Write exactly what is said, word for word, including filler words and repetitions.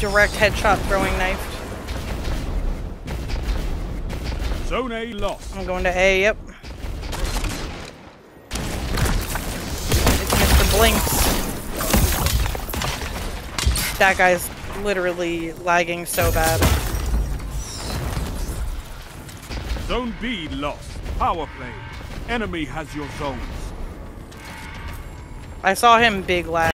direct headshot throwing knife. Zone A lost. I'm going to A, yep. It's Mister Blinks. That guy's literally lagging so bad. Zone B lost. Power play. Enemy has your zones. I saw him big lag.